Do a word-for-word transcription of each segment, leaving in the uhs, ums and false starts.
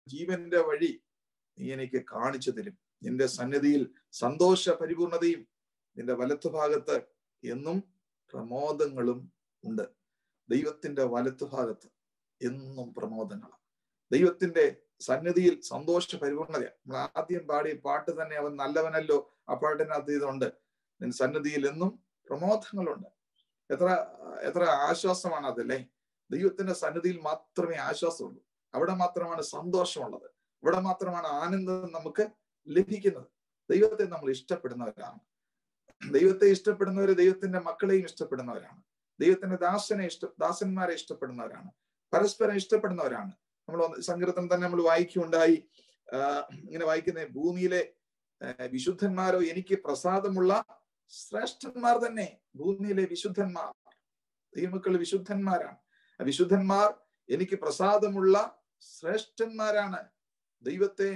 ജീവന്റെ വഴി നീ എനിക്ക് കാണിച്ചു തരും. നിന്റെ സന്നിധിയിൽ സന്തോഷ പരിപൂർണതയും നിന്റെ വലത്തുഭാഗത്ത് എന്നും പ്രമോദങ്ങളും ഉണ്ട്. ദൈവത്തിന്റെ വലത്തുഭാഗത്ത് എന്നും പ്രമോദങ്ങളാണ്. ദൈവത്തിന്റെ സന്നിധിയിൽ സന്തോഷ പരിപൂർണതയാണ്. നമ്മൾ ആദ്യം പാടിയ പാട്ട് തന്നെ അവൻ നല്ലവനല്ലോ, ആ പാട്ടിനകത്ത് ഇതുണ്ട്. നിന്റെ സന്നിധിയിൽ എന്നും പ്രമോദങ്ങളുണ്ട്. എത്ര എത്ര ആശ്വാസമാണ് അതല്ലേ? ദൈവത്തിന്റെ സന്നിധിയിൽ മാത്രമേ ആശ്വാസമുള്ളൂ. അവിടെ മാത്രമാണ് സന്തോഷമുള്ളത്. ഇവിടെ മാത്രമാണ് ആനന്ദം നമുക്ക് ലഭിക്കുന്നത്. ദൈവത്തെ നമ്മൾ ഇഷ്ടപ്പെടുന്നവരാണ്. ദൈവത്തെ ഇഷ്ടപ്പെടുന്നവര് ദൈവത്തിന്റെ മക്കളെയും ഇഷ്ടപ്പെടുന്നവരാണ്. ദൈവത്തിന്റെ ദാസനെ ഇഷ്ട ദാസന്മാരെ ഇഷ്ടപ്പെടുന്നവരാണ്. പരസ്പരം ഇഷ്ടപ്പെടുന്നവരാണ്. നമ്മൾ സങ്കീർത്തനം തന്നെ നമ്മൾ വായിക്കുകയുണ്ടായി. ആഹ് ഇങ്ങനെ വായിക്കുന്ന ഭൂമിയിലെ വിശുദ്ധന്മാരോ എനിക്ക് പ്രസാദമുള്ള ശ്രേഷ്ഠന്മാർ തന്നെ. ഭൂമിയിലെ വിശുദ്ധന്മാർ, ദൈവമക്കൾ വിശുദ്ധന്മാരാണ്. വിശുദ്ധന്മാർ എനിക്ക് പ്രസാദമുള്ള ശ്രേഷ്ഠന്മാരാണ്. ദൈവത്തെ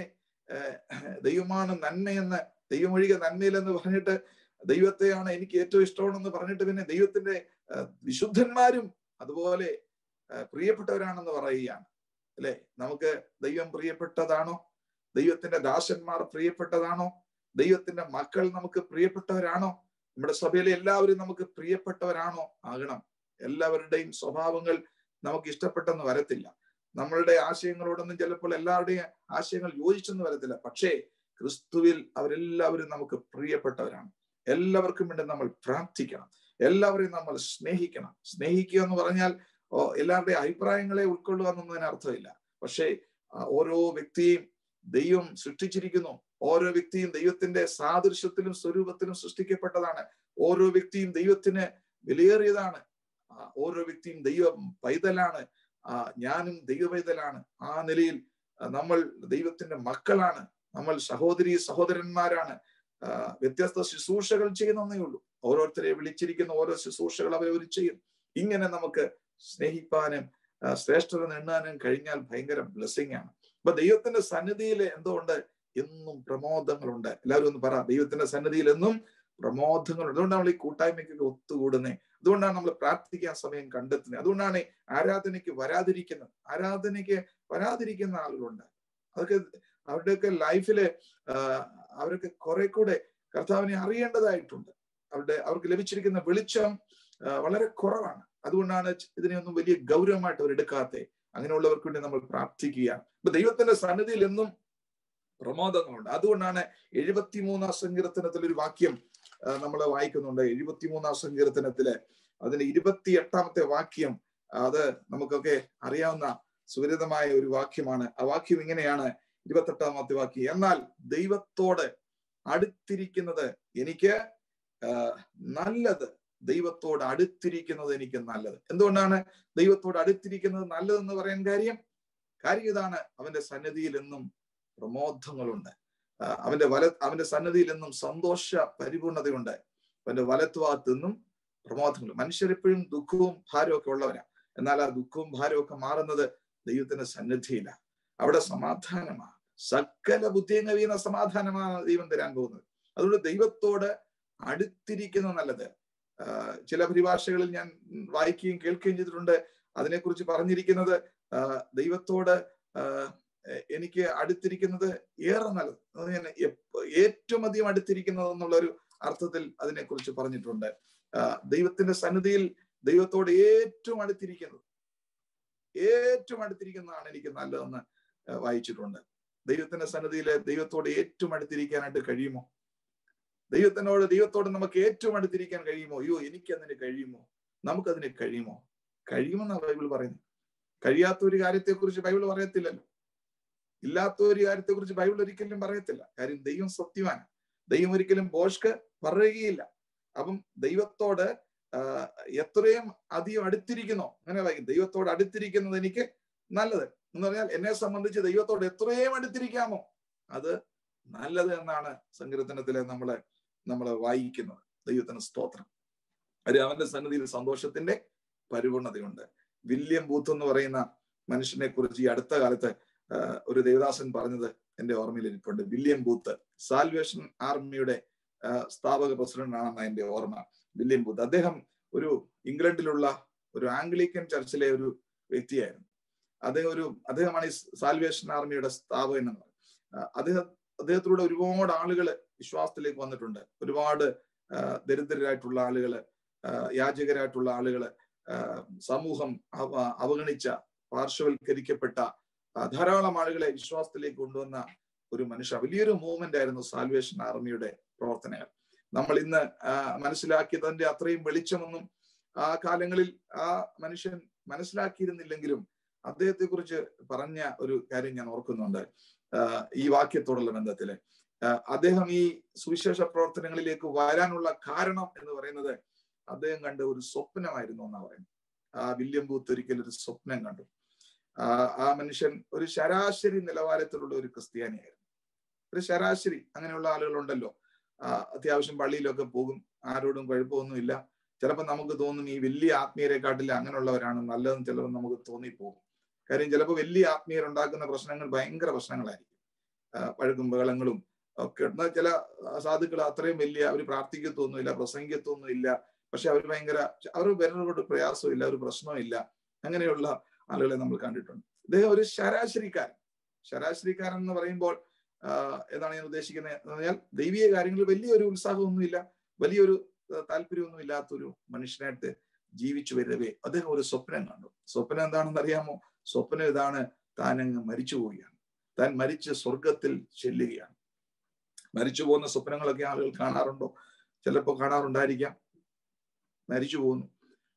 ദൈവമാണ് നന്മയെന്ന്, ദൈവമൊഴികെ നന്മയിലെന്ന് പറഞ്ഞിട്ട് ദൈവത്തെയാണ് എനിക്ക് ഏറ്റവും ഇഷ്ടമാണെന്ന് പറഞ്ഞിട്ട് പിന്നെ ദൈവത്തിന്റെ വിശുദ്ധന്മാരും അതുപോലെ പ്രിയപ്പെട്ടവരാണെന്ന് പറയുകയാണ് അല്ലെ? നമുക്ക് ദൈവം പ്രിയപ്പെട്ടതാണോ? ദൈവത്തിന്റെ ദാസന്മാർ പ്രിയപ്പെട്ടതാണോ? ദൈവത്തിന്റെ മക്കൾ നമുക്ക് പ്രിയപ്പെട്ടവരാണോ? നമ്മുടെ സഭയിലെ എല്ലാവരും നമുക്ക് പ്രിയപ്പെട്ടവരാണോ? ആകണം. എല്ലാവരുടെയും സ്വഭാവങ്ങൾ നമുക്ക് ഇഷ്ടപ്പെട്ടെന്ന് വരത്തില്ല. നമ്മളുടെ ആശയങ്ങളോടൊന്നും ചിലപ്പോൾ എല്ലാവരുടെയും ആശയങ്ങൾ യോജിച്ചെന്ന് വരത്തില്ല. പക്ഷേ ക്രിസ്തുവിൽ അവരെല്ലാവരും നമുക്ക് പ്രിയപ്പെട്ടവരാണ്. എല്ലാവർക്കും വേണ്ടി നമ്മൾ പ്രാർത്ഥിക്കണം. എല്ലാവരെയും നമ്മൾ സ്നേഹിക്കണം. സ്നേഹിക്കുക എന്ന് പറഞ്ഞാൽ എല്ലാവരുടെയും അഭിപ്രായങ്ങളെ ഉൾക്കൊള്ളുക എന്നതിന് അർത്ഥമില്ല. പക്ഷേ ഓരോ വ്യക്തിയും ദൈവം സൃഷ്ടിച്ചിരിക്കുന്നു. ഓരോ വ്യക്തിയും ദൈവത്തിന്റെ സാദൃശ്യത്തിലും സ്വരൂപത്തിലും സൃഷ്ടിക്കപ്പെട്ടതാണ്. ഓരോ വ്യക്തിയും ദൈവത്തിന് വിലയേറിയതാണ്. ഓരോ വ്യക്തിയും ദൈവ പൈതലാണ്. ആ ഞാനും ദൈവ പൈതലാണ്. ആ നിലയിൽ നമ്മൾ ദൈവത്തിന്റെ മക്കളാണ്. നമ്മൾ സഹോദരി സഹോദരന്മാരാണ്. വ്യത്യസ്ത ശുശ്രൂഷകൾ ചെയ്യുന്നേ ഉള്ളൂ. ഓരോരുത്തരെ വിളിച്ചിരിക്കുന്ന ഓരോ ശുശ്രൂഷകൾ അവരവർ ചെയ്യും. ഇങ്ങനെ നമുക്ക് സ്നേഹിപ്പാനും ശ്രേഷ്ഠത നേടാനും കഴിഞ്ഞാൽ ഭയങ്കര ബ്ലെസ്സിങ് ആണ്. അപ്പൊ ദൈവത്തിന്റെ സന്നിധിയിൽ എന്തുകൊണ്ട്? എന്നും പ്രമോദങ്ങളുണ്ട്. എല്ലാവരും ഒന്ന് പറ, ദൈവത്തിന്റെ സന്നിധിയിൽ എന്നും പ്രമോദങ്ങളുണ്ട്. അതുകൊണ്ടാണ് നമ്മൾ ഈ കൂട്ടായ്മയ്ക്കൊക്കെ ഒത്തുകൂടുന്നത്. അതുകൊണ്ടാണ് നമ്മൾ പ്രാർത്ഥിക്കാൻ സമയം കണ്ടെത്തുന്നത്. അതുകൊണ്ടാണ് ആരാധനയ്ക്ക് വരാതിരിക്കുന്നത്. ആരാധനയ്ക്ക് വരാതിരിക്കുന്ന ആളുകളുണ്ട്. അതൊക്കെ അവരുടെയൊക്കെ ലൈഫില് അവർക്ക് കുറെ കൂടെ കർത്താവിനെ അറിയേണ്ടതായിട്ടുണ്ട്. അവരുടെ അവർക്ക് ലഭിച്ചിരിക്കുന്ന വെളിച്ചം വളരെ കുറവാണ്. അതുകൊണ്ടാണ് ഇതിനെയൊന്നും വലിയ ഗൗരവമായിട്ട് അവർ എടുക്കാത്തെ. അങ്ങനെയുള്ളവർക്ക് വേണ്ടി നമ്മൾ പ്രാർത്ഥിക്കുകയാണ്. അപ്പൊ ദൈവത്തിന്റെ സന്നിധിയിൽ എന്നും പ്രമോദങ്ങളുണ്ട്. അതുകൊണ്ടാണ് എഴുപത്തിമൂന്നാം സങ്കീർത്തനത്തിൽ ഒരു വാക്യം നമ്മൾ വായിക്കുന്നുണ്ട്. എഴുപത്തിമൂന്നാം സങ്കീർത്തനത്തില് അതിന്റെ ഇരുപത്തി എട്ടാമത്തെ വാക്യം, അത് നമുക്കൊക്കെ അറിയാവുന്ന സുപരിതമായ ഒരു വാക്യമാണ്. ആ വാക്യം ഇങ്ങനെയാണ്, ഇരുപത്തി എട്ടാമത്തെ വാക്യം: എന്നാൽ ദൈവത്തോട് അടുത്തിരിക്കുന്നത് എനിക്ക് നല്ലത്. ദൈവത്തോട് അടുത്തിരിക്കുന്നത് എനിക്ക് നല്ലത്. എന്തുകൊണ്ടാണ് ദൈവത്തോട് അടുത്തിരിക്കുന്നത് നല്ലതെന്ന് പറയാൻ കാര്യം? കാര്യം ഇതാണ്, അവന്റെ സന്നിധിയിൽ എന്നും പ്രമോദങ്ങളുണ്ട്. അവന്റെ വല അവന്റെ സന്നിധിയിൽ എന്നും സന്തോഷ പരിപൂർണതയുണ്ട്. അവന്റെ വലത്തുഭാഗത്ത് നിന്നും പ്രമോദങ്ങൾ. മനുഷ്യരെപ്പോഴും ദുഃഖവും ഭാരവും ഒക്കെ ഉള്ളവരാണ്. എന്നാൽ ആ ദുഃഖവും ഭാരവും ഒക്കെ മാറുന്നത് ദൈവത്തിന്റെ സന്നിധിയിലാണ്. അവിടെ സമാധാനമാണ്. സകല ബുദ്ധിയും കവിയുന്ന സമാധാനമാണ് ദൈവം തരാൻ പോകുന്നത്. അതുകൊണ്ട് ദൈവത്തോട് അടുത്തിരിക്കുന്ന നല്ലത്. ചില പരിഭാഷകളിൽ ഞാൻ വായിക്കുകയും കേൾക്കുകയും ചെയ്തിട്ടുണ്ട്. അതിനെക്കുറിച്ച് പറഞ്ഞിരിക്കുന്നത് ദൈവത്തോട് എനിക്ക് അടുത്തിരിക്കുന്നത് ഏറെ നല്ലത്. ഞാൻ ഏറ്റവും അധികം അടുത്തിരിക്കുന്നത് എന്നുള്ള ഒരു അർത്ഥത്തിൽ അതിനെക്കുറിച്ച് പറഞ്ഞിട്ടുണ്ട്. ദൈവത്തിന്റെ സന്നിധിയിൽ ദൈവത്തോട് ഏറ്റവും അടുത്തിരിക്കുന്നത് ഏറ്റവും അടുത്തിരിക്കുന്നതാണ് എനിക്ക് നല്ലതെന്ന് വായിച്ചിട്ടുണ്ട്. ദൈവത്തിന്റെ സന്നിധിയിൽ ദൈവത്തോട് ഏറ്റവും അടുത്തിരിക്കാനായിട്ട് കഴിയുമോ? ദൈവത്തിനോട് ദൈവത്തോട് നമുക്ക് ഏറ്റവും അടുത്തിരിക്കാൻ കഴിയുമോ? അയ്യോ, എനിക്കതിന് കഴിയുമോ? നമുക്കതിന് കഴിയുമോ? കഴിയുമെന്നാണ് ബൈബിൾ പറയുന്നത്. കഴിയാത്ത ഒരു കാര്യത്തെക്കുറിച്ച് ബൈബിൾ പറയത്തില്ലല്ലോ. ഇല്ലാത്ത ഒരു കാര്യത്തെക്കുറിച്ച് ബൈബിൾ ഒരിക്കലും പറയത്തില്ല. കാര്യം ദൈവം സത്യവാൻ. ദൈവം ഒരിക്കലും ഭോഷ്ക് പറയുകയില്ല. അപ്പം ദൈവത്തോട് എത്രയും അധികം അടുത്തിരിക്കുന്നോ, അങ്ങനെ വായിക്കും, ദൈവത്തോട് അടുത്തിരിക്കുന്നത് എനിക്ക് നല്ലത് എന്ന് പറഞ്ഞാൽ എന്നെ സംബന്ധിച്ച് ദൈവത്തോട് എത്രയും അടുത്തിരിക്കാമോ അത് നല്ലത് എന്നാണ് സങ്കീർത്തനത്തിലെ നമ്മളെ നമ്മളെ വായിക്കുന്നത്. ദൈവത്തിന് സ്തോത്രം. അത് അവന്റെ സന്നിധിയിൽ സന്തോഷത്തിന്റെ പരിപൂർണതയുണ്ട്. വില്യം ബൂത്ത് എന്ന് പറയുന്ന മനുഷ്യനെ കുറിച്ച് ഈ അടുത്ത കാലത്ത് ഒരു ദേവദാസൻ പറഞ്ഞത് എന്റെ ഓർമ്മയിൽ ഇരിപ്പുണ്ട്. വില്യം ബൂത്ത് സാൽവേഷൻ ആർമിയുടെ സ്ഥാപക പ്രസിഡന്റ് ആണെന്ന എന്റെ ഓർമ്മ. വില്യം ബൂത്ത് അദ്ദേഹം ഒരു ഇംഗ്ലണ്ടിലുള്ള ഒരു ആംഗ്ലിക്കൻ ചർച്ചിലെ ഒരു വ്യക്തിയായിരുന്നു. അദ്ദേഹം ഒരു അദ്ദേഹമാണ് ഈ സാൽവേഷൻ ആർമിയുടെ സ്ഥാപകൻ എന്ന് പറയുന്നത്. അദ്ദേഹം അദ്ദേഹത്തിലൂടെ ഒരുപാട് ആളുകൾ വിശ്വാസത്തിലേക്ക് വന്നിട്ടുണ്ട്. ഒരുപാട് ദരിദ്രരായിട്ടുള്ള ആളുകള്, യാചകരായിട്ടുള്ള ആളുകള്, സമൂഹം അവഗണിച്ച പാർശ്വവൽക്കരിക്കപ്പെട്ട ധാരാളം ആളുകളെ വിശ്വാസത്തിലേക്ക് കൊണ്ടുവന്ന ഒരു മനുഷ്യ. വലിയൊരു മൂവ്മെന്റ് ആയിരുന്നു സാൽവേഷൻ ആർമിയുടെ പ്രവർത്തനങ്ങൾ. നമ്മൾ ഇന്ന് മനസ്സിലാക്കിയതിന്റെ അത്രയും വെളിച്ചമൊന്നും ആ കാലങ്ങളിൽ ആ മനുഷ്യൻ മനസ്സിലാക്കിയിരുന്നില്ലെങ്കിലും അദ്ദേഹത്തെ കുറിച്ച് പറഞ്ഞ ഒരു കാര്യം ഞാൻ ഓർക്കുന്നുണ്ട്. ഈ വാക്യത്തോടുള്ള ബന്ധത്തില് അദ്ദേഹം ഈ സുവിശേഷ പ്രവർത്തനങ്ങളിലേക്ക് വരാനുള്ള കാരണം എന്ന് പറയുന്നത് അദ്ദേഹം കണ്ട ഒരു സ്വപ്നമായിരുന്നു എന്നാ പറയുന്നത്. ആ വില്യം ബൂത്ത് ഒരിക്കൽ ഒരു സ്വപ്നം കണ്ടു. ആ ആ മനുഷ്യൻ ഒരു ശരാശരി നിലവാരത്തിലുള്ള ഒരു ക്രിസ്ത്യാനിയായിരുന്നു. ഒരു ശരാശരി, അങ്ങനെയുള്ള ആളുകളുണ്ടല്ലോ, അത്യാവശ്യം പള്ളിയിലൊക്കെ പോകും, ആരോടും കുഴപ്പമൊന്നുമില്ല. ചിലപ്പോൾ നമുക്ക് തോന്നും ഈ വലിയ ആത്മീയരെക്കാട്ടിൽ അങ്ങനെയുള്ളവരാണ് നല്ലതെന്ന് ചിലപ്പോൾ നമുക്ക് തോന്നിപ്പോകും. കാര്യം ചിലപ്പോൾ വലിയ ആത്മീയരുണ്ടാക്കുന്ന പ്രശ്നങ്ങൾ ഭയങ്കര പ്രശ്നങ്ങളായിരിക്കും, പഴകും ബഹളങ്ങളും ഒക്കെ. എന്നാൽ ചില സാധുക്കൾ അത്രയും വലിയ അവർ പ്രാർത്ഥിക്കത്തൊന്നുമില്ല, പ്രസംഗിക്കത്തൊന്നുമില്ല, പക്ഷെ അവർ ഭയങ്കര അവർ വേറൊരു പ്രയാസവും ഇല്ല, ഒരു പ്രശ്നവും ഇല്ല. അങ്ങനെയുള്ള ആളുകളെ നമ്മൾ കണ്ടിട്ടുണ്ട്. അദ്ദേഹം ഒരു ശരാശരിക്കാരൻ. ശരാശരിക്കാരൻ എന്ന് പറയുമ്പോൾ എന്താണ് ഞാൻ ഉദ്ദേശിക്കുന്നത് എന്ന് പറഞ്ഞാൽ ദൈവീയ കാര്യങ്ങളിൽ വലിയൊരു ഉത്സാഹമൊന്നുമില്ല, വലിയൊരു താല്പര്യമൊന്നും ഇല്ലാത്തൊരു മനുഷ്യനായിട്ട് ജീവിച്ചു വരവേ അദ്ദേഹം ഒരു സ്വപ്നം കണ്ടു. സ്വപ്നം എന്താണെന്ന് അറിയാമോ? സ്വപ്നം ഇതാണ്, താനങ്ങ് മരിച്ചു പോവുകയാണ്, താൻ മരിച്ച് സ്വർഗത്തിൽ ചെല്ലുകയാണ്. മരിച്ചു പോകുന്ന സ്വപ്നങ്ങളൊക്കെ ആളുകൾ കാണാറുണ്ടോ? ചിലപ്പോൾ കാണാറുണ്ടായിരിക്കാം. മരിച്ചു പോകുന്നു,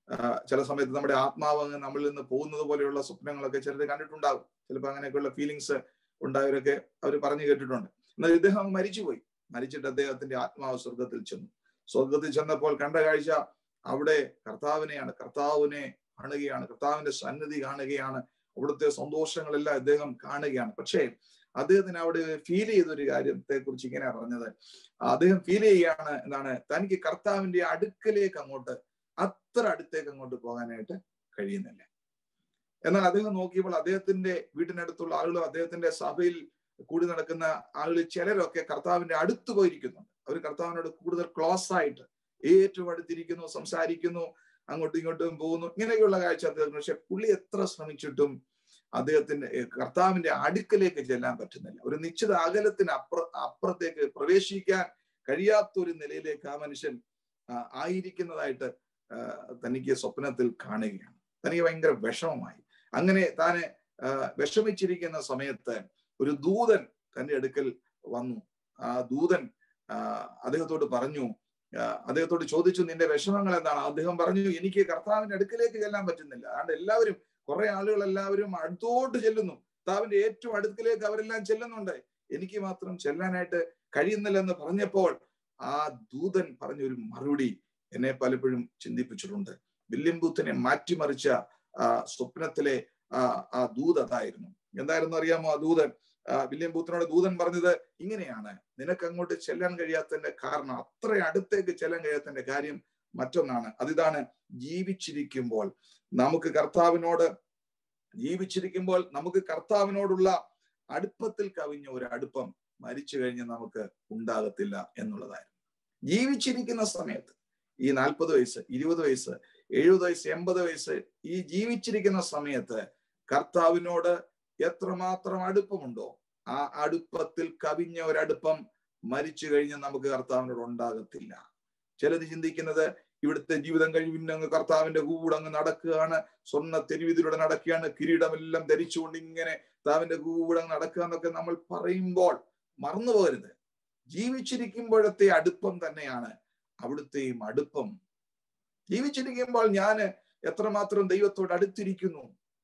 ചില സമയത്ത് നമ്മുടെ ആത്മാവ് അങ്ങ് നമ്മളിൽ നിന്ന് പോകുന്നത് പോലെയുള്ള സ്വപ്നങ്ങളൊക്കെ ചിലർ കണ്ടിട്ടുണ്ടാകും. ചിലപ്പോൾ അങ്ങനെയൊക്കെയുള്ള ഫീലിങ്സ് ഉണ്ടായവരൊക്കെ അവർ പറഞ്ഞു കേട്ടിട്ടുണ്ട്. എന്നാൽ ഇദ്ദേഹം മരിച്ചുപോയി. മരിച്ചിട്ട് അദ്ദേഹത്തിന്റെ ആത്മാവ് സ്വർഗത്തിൽ ചെന്നു. സ്വർഗത്തിൽ ചെന്നപ്പോൾ കണ്ട കാഴ്ച അവിടെ കർത്താവിനെയാണ്. കർത്താവിനെ കാണുകയാണ്, കർത്താവിന്റെ സന്നിധി കാണുകയാണ്, അവിടുത്തെ സന്തോഷങ്ങളെല്ലാം അദ്ദേഹം കാണുകയാണ്. പക്ഷേ അദ്ദേഹത്തിന് അവിടെ ഫീൽ ചെയ്തൊരു കാര്യത്തെ കുറിച്ച് ഇങ്ങനെ പറഞ്ഞത്, അദ്ദേഹം ഫീൽ ചെയ്യുകയാണ് എന്താണ്, തനിക്ക് കർത്താവിന്റെ അടുക്കലേക്ക് അങ്ങോട്ട് അത്ര അടുത്തേക്ക് അങ്ങോട്ട് പോകാനായിട്ട് കഴിയുന്നില്ല. എന്നാൽ അദ്ദേഹം നോക്കിയപ്പോൾ അദ്ദേഹത്തിന്റെ വീട്ടിനടുത്തുള്ള ആളുകളും അദ്ദേഹത്തിന്റെ സഭയിൽ കൂടി നടക്കുന്ന ആളുകൾ ചിലരൊക്കെ കർത്താവിന്റെ അടുത്ത് പോയിരിക്കുന്നുണ്ട്. അവർ കർത്താവിനോട് കൂടുതൽ ക്ലോസ് ആയിട്ട് ഏറ്റവും അടുത്തിരിക്കുന്നു, സംസാരിക്കുന്നു, അങ്ങോട്ടും ഇങ്ങോട്ടും പോകുന്നു, ഇങ്ങനെയൊക്കെയുള്ള കാഴ്ച അദ്ദേഹം. പക്ഷെ പുള്ളി എത്ര ശ്രമിച്ചിട്ടും അദ്ദേഹത്തിന്റെ കർത്താവിന്റെ അടുക്കലേക്ക് ചെല്ലാൻ പറ്റുന്നില്ല. ഒരു നിശ്ചിത അകലത്തിന് അപ്പുറ അപ്പുറത്തേക്ക് പ്രവേശിക്കാൻ കഴിയാത്തൊരു നിലയിലേക്ക് ആ മനുഷ്യൻ ആയിരിക്കുന്നതായിട്ട് തനിക്ക് സ്വപ്നത്തിൽ കാണുകയാണ്. തനിക്ക് ഭയങ്കര വിഷമമായി. അങ്ങനെ താനെ വിഷമിച്ചിരിക്കുന്ന സമയത്ത് ഒരു ദൂതൻ തന്റെ അടുക്കൽ വന്നു. ആ ദൂതൻ അദ്ദേഹത്തോട് പറഞ്ഞു, അദ്ദേഹത്തോട് ചോദിച്ചു, നിന്റെ വിഷമങ്ങൾ എന്താണ്? അദ്ദേഹം പറഞ്ഞു, എനിക്ക് കർത്താവിന്റെ അടുക്കലേക്ക് ചെല്ലാൻ പറ്റുന്നില്ല. അതുകൊണ്ട് എല്ലാവരും, കുറെ ആളുകൾ എല്ലാവരും അടുത്തോട്ട് ചെല്ലുന്നു, കർത്താവിന്റെ ഏറ്റവും അടുക്കലേക്ക് അവരെല്ലാം ചെല്ലുന്നുണ്ട്, എനിക്ക് മാത്രം ചെല്ലാനായിട്ട് കഴിയുന്നില്ലെന്ന് പറഞ്ഞപ്പോൾ ആ ദൂതൻ പറഞ്ഞൊരു മറുപടി എന്നെ പലപ്പോഴും ചിന്തിപ്പിച്ചിട്ടുണ്ട്. വില്യം ബൂത്തിനെ മാറ്റിമറിച്ച ആ സ്വപ്നത്തിലെ ആ ആ ദൂത് അതായിരുന്നു. എന്തായിരുന്നു അറിയാമോ? ആ ദൂതൻ വില്യം ബൂത്തിനോട് ദൂതൻ പറഞ്ഞത് ഇങ്ങനെയാണ്, നിനക്ക് അങ്ങോട്ട് ചെല്ലാൻ കഴിയാത്തതിന്റെ കാരണം, അത്ര അടുത്തേക്ക് ചെല്ലാൻ കഴിയാത്തതിന്റെ കാര്യം മറ്റൊന്നാണ്. അതിതാണ്, ജീവിച്ചിരിക്കുമ്പോൾ നമുക്ക് കർത്താവിനോട് ജീവിച്ചിരിക്കുമ്പോൾ നമുക്ക് കർത്താവിനോടുള്ള അടുപ്പത്തിൽ കവിഞ്ഞ ഒരു അടുപ്പം മരിച്ചു കഴിഞ്ഞ് നമുക്ക് ഉണ്ടാകത്തില്ല എന്നുള്ളതായിരുന്നു. ജീവിച്ചിരിക്കുന്ന സമയത്ത് ഈ നാൽപ്പത് വയസ്സ്, ഇരുപത് വയസ്സ്, എഴുപത് വയസ്സ്, എൺപത് വയസ്സ്, ഈ ജീവിച്ചിരിക്കുന്ന സമയത്ത് കർത്താവിനോട് എത്രമാത്രം അടുപ്പമുണ്ടോ ആ അടുപ്പത്തിൽ കവിഞ്ഞ ഒരടുപ്പം മരിച്ചു കഴിഞ്ഞ് നമുക്ക് കർത്താവിനോട് ഉണ്ടാകത്തില്ല. ചിലത് ചിന്തിക്കുന്നത് ഇവിടുത്തെ ജീവിതം കഴിഞ്ഞ് പിന്നെ അങ്ങ് കർത്താവിന്റെ കൂടെ അങ്ങ് നടക്കുകയാണ്, സ്വർണ്ണ തെരുവിതിലൂടെ നടക്കുകയാണ്, കിരീടമെല്ലാം ധരിച്ചുകൊണ്ട് ഇങ്ങനെ കർത്താവിന്റെ കൂടെ നടക്കുക എന്നൊക്കെ നമ്മൾ പറയുമ്പോൾ മറന്നു പോകരുത്, ജീവിച്ചിരിക്കുമ്പോഴത്തെ അടുപ്പം തന്നെയാണ് അവിടുത്തെയും അടുപ്പം. ജീവിച്ചിരിക്കുമ്പോൾ ഞാൻ എത്രമാത്രം ദൈവത്തോട് അടുത്തിരിക്കുന്നു,